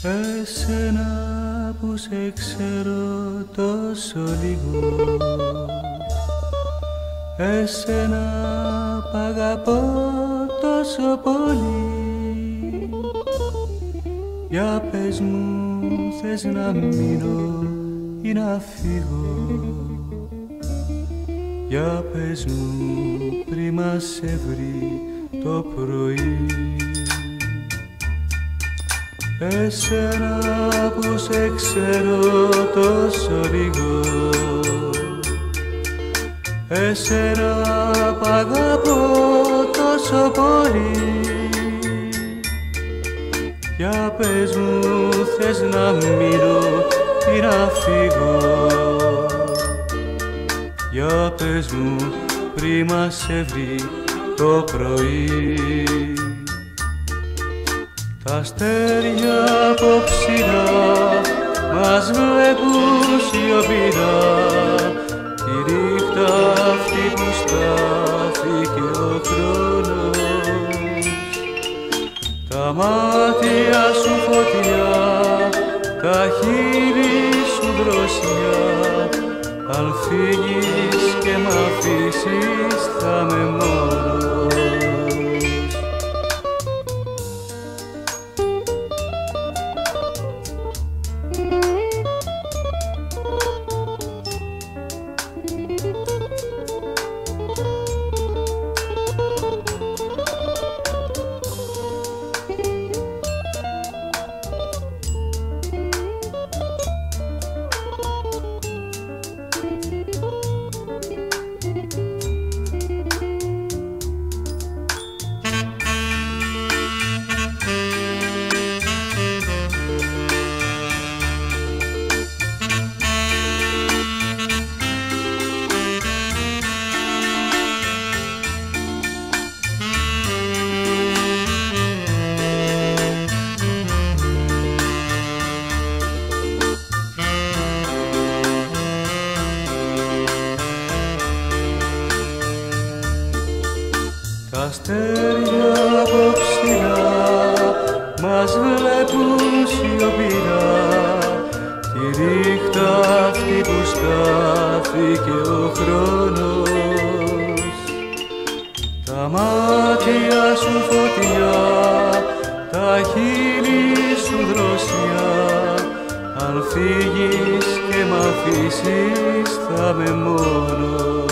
Εσένα που σε ξέρω τόσο λίγο, εσένα που αγαπώ τόσο πολύ. Για πες μου, θες να μείνω ή να φύγω? Για πες μου πριν μας σε βρει το πρωί. Εσένα που σε ξέρω τόσο λίγο, εσένα που αγαπώ τόσο πολύ. Για πες μου, θες να μείνω ή να φύγω? Για πες μου πριν μας σε βρει το πρωί. Τα αστέρια απόψινά μας βλέπουν σιωπηρά τη νύχτα αυτή που στάθηκε ο χρόνος. Τα μάτια σου φωτιά, τα χείλη σου δροσιά, αν φύγεις και μ' αφήσεις θα με μόνος. Τα αστέρια απόψινά μας βλέπουν σιωπηρά τη νύχτα αυτή που στάθηκε ο χρόνος. Τα μάτια σου φωτιά, τα χείλη σου δροσιά, αν φύγεις και μ' αφήσεις θα με μόνος.